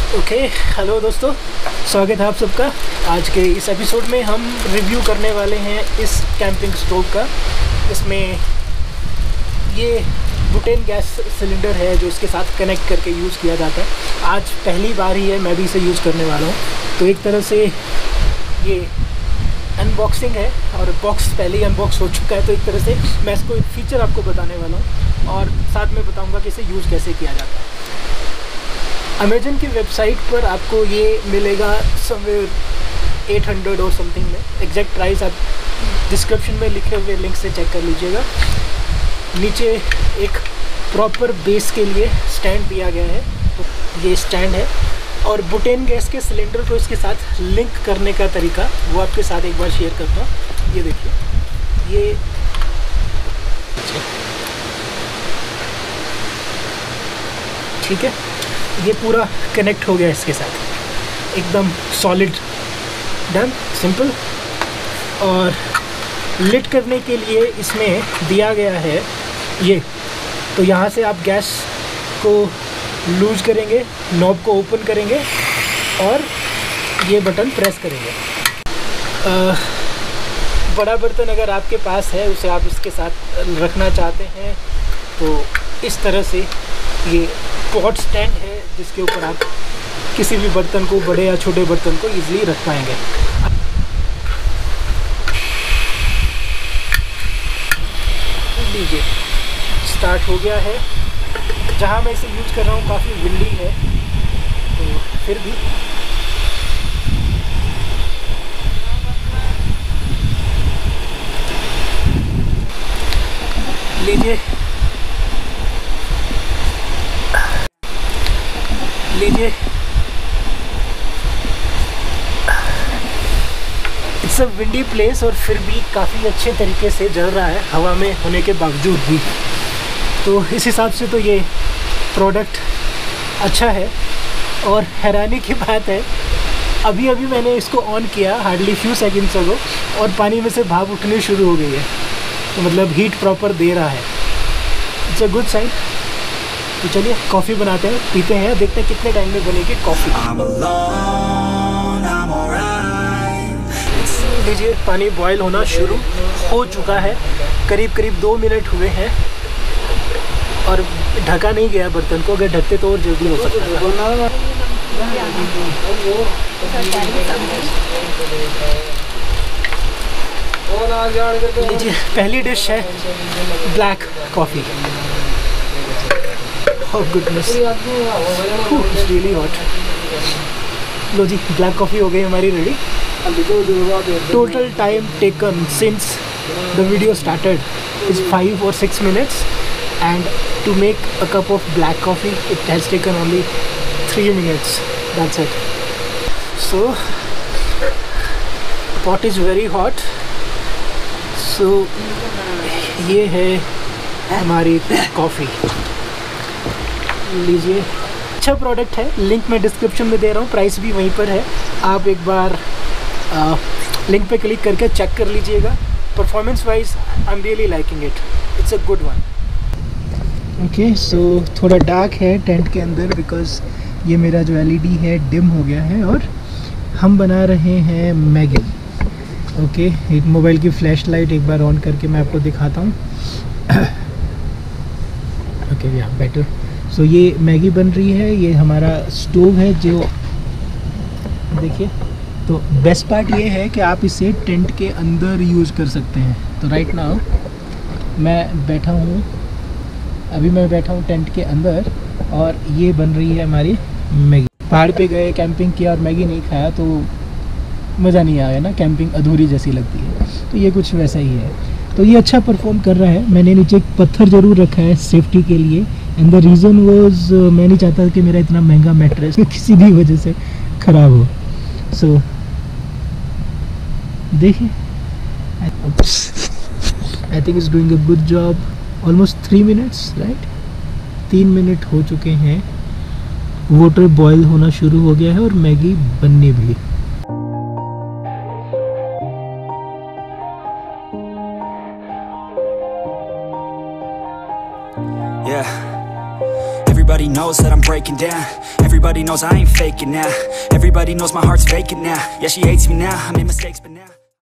Okay, hello दोस्तों, स्वागत है आप सबका। आज के इस एपिसोड में हम रिव्यू करने वाले हैं इस कैंपिंग स्टोव का। इसमें ये बुटेन गैस सिलेंडर है जो इसके साथ कनेक्ट करके यूज़ किया जाता है। आज पहली बार ही है मैं भी इसे यूज़ करने वाला हूँ, तो एक तरह से ये अनबॉक्सिंग है और बॉक्स पहले ही अनबॉक्स हो चुका है, तो एक तरह से मैं इसको एक फ़ीचर आपको बताने वाला हूँ और साथ में बताऊँगा कि इसे यूज़ कैसे किया जाता है। अमेजन की वेबसाइट पर आपको ये मिलेगा समवेयर 800 और समथिंग में। एग्जैक्ट प्राइस आप डिस्क्रिप्शन में लिखे हुए लिंक से चेक कर लीजिएगा। नीचे एक प्रॉपर बेस के लिए स्टैंड दिया गया है, तो ये स्टैंड है। और बुटेन गैस के सिलेंडर को इसके साथ लिंक करने का तरीका वो आपके साथ एक बार शेयर करता हूँ। ये देखिए, ये ठीक है, ये पूरा कनेक्ट हो गया इसके साथ, एकदम सॉलिड, डन, सिंपल। और लिट करने के लिए इसमें दिया गया है ये, तो यहाँ से आप गैस को लूज करेंगे, नॉब को ओपन करेंगे और ये बटन प्रेस करेंगे। बड़ा बर्तन अगर आपके पास है, उसे आप इसके साथ रखना चाहते हैं तो इस तरह से ये पॉट स्टैंड है जिसके ऊपर आप किसी भी बर्तन को, बड़े या छोटे बर्तन को इजीली रख पाएंगे। लीजिए, स्टार्ट हो गया है। जहाँ मैं इसे यूज़ कर रहा हूँ काफ़ी विंडी है, तो फिर भी लीजिए इट्स अ विंडी प्लेस और फिर भी काफ़ी अच्छे तरीके से जल रहा है हवा में होने के बावजूद भी। तो इस हिसाब से तो ये प्रोडक्ट अच्छा है। और हैरानी की बात है, अभी मैंने इसको ऑन किया हार्डली फ्यू सेकंड्स अगो और पानी में से भाप उठनी शुरू हो गई है, तो मतलब हीट प्रॉपर दे रहा है। It's a good sign. तो चलिए कॉफ़ी बनाते हैं, पीते हैं, देखते हैं कितने टाइम में बनेगी कॉफ़ी। लीजिए, पानी बॉयल होना शुरू हो चुका है, करीब 2 मिनट हुए हैं और ढका नहीं गया बर्तन को। अगर ढकते तो और जल्दी हो सकता है। लीजिए, पहली डिश है black coffee. Oh goodness, it's really hot. लो जी, ब्लैक कॉफ़ी हो गई हमारी ready. Total time taken since the video started is 5 or 6 minutes, and to make a cup of black coffee it has taken only 3 minutes. That's it. So pot is very hot. So ये है हमारी coffee. लीजिए, अच्छा product है, link मैं description में दे रहा हूँ, प्राइस भी वहीं पर है। आप एक बार लिंक पे क्लिक करके चेक कर लीजिएगा। Performance wise I am really liking it, it's a good one. Okay, so थोड़ा डार्क है टेंट के अंदर बिकॉज ये मेरा जो एलईडी है डिम हो गया है और हम बना रहे हैं मैगी। ओके, एक मोबाइल की फ्लैश लाइट एक बार ऑन करके मैं आपको दिखाता हूँ। ओके, या बेटर। सो ये मैगी बन रही है, ये हमारा स्टोव है जो देखिए। तो बेस्ट पार्ट ये है कि आप इसे टेंट के अंदर यूज़ कर सकते हैं। तो राइट नाउ मैं बैठा हूँ टेंट के अंदर और ये बन रही है हमारी मैगी। पहाड़ पे गए, कैंपिंग किया और मैगी नहीं खाया तो मज़ा नहीं आया ना, कैंपिंग अधूरी जैसी लगती है। तो ये कुछ वैसा ही है। तो ये अच्छा परफॉर्म कर रहा है। मैंने नीचे एक पत्थर ज़रूर रखा है सेफ्टी के लिए, एंड द रीज़न वाज मैं नहीं चाहता कि मेरा इतना महंगा मैट्रेस किसी भी वजह से ख़राब हो। सो देखिए, I think is doing a good job. Almost 3 minutes, right? 3 minute हो चुके हैं, वाटर बॉयल होना शुरू हो गया है और मैगी बनने भी। Everybody knows that I'm breaking down. Everybody knows I ain't faking now. Everybody knows my heart's faking now. Yeah, she hates me now, I made mistakes but now